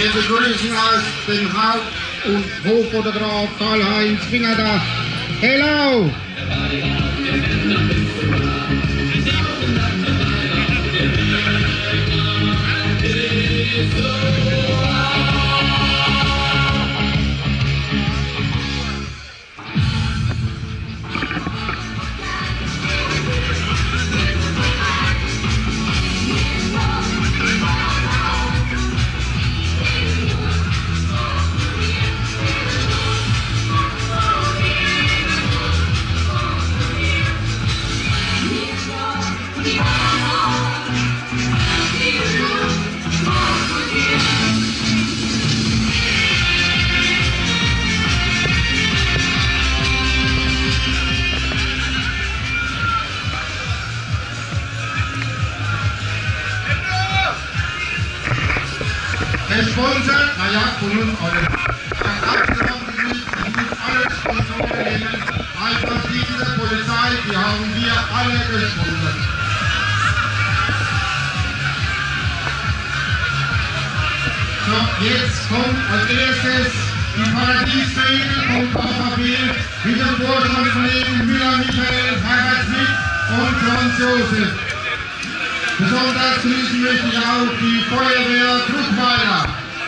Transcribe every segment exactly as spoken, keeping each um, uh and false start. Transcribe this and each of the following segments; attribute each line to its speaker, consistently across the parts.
Speaker 1: Wir begrüßen als den Haupt- und Hochfotograf Karl-Heinz Fingerda. Hello! Der Sponsor, naja, von uns alle. Das Abgeordnete, die muss alle Sponsoren nehmen. Einfach diese Polizei, die haben wir alle gesponsert. So, jetzt kommt als erstes die Paradiesfähigkeit vom K V P mit dem Vorstandskollegen Müller Michael, Herbert Schmidt und Franz Josef. Besonders grüßen möchte ich auch die Feuerwehr Bruchweiler.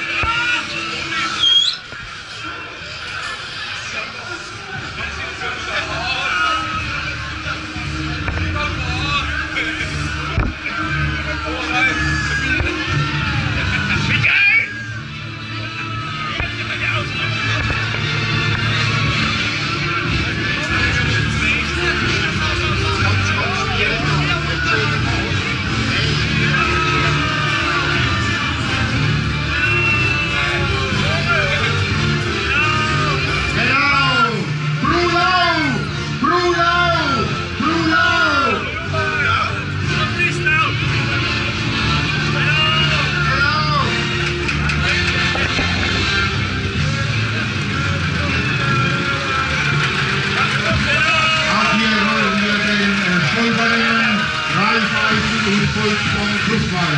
Speaker 1: Von Bruchweiler.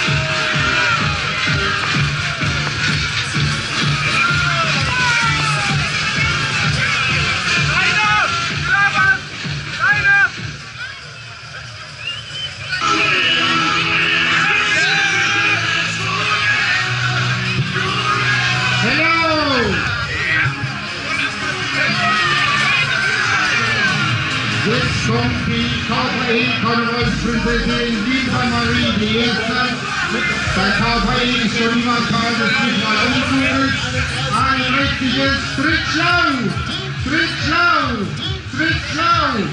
Speaker 1: Jetzt kommt die K V E-Konvoisprinzessin Lisa Marie, die erste. Bei K V E ist schon niemand Karl, das nicht mal umzugelt. Ein richtiges Trittschlau! Trittschlau! Trittschlau!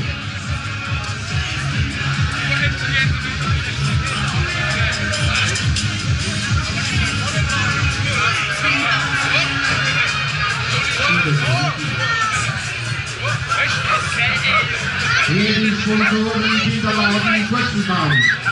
Speaker 1: Hier die Sponsoren Kinderladen Schwesterntown.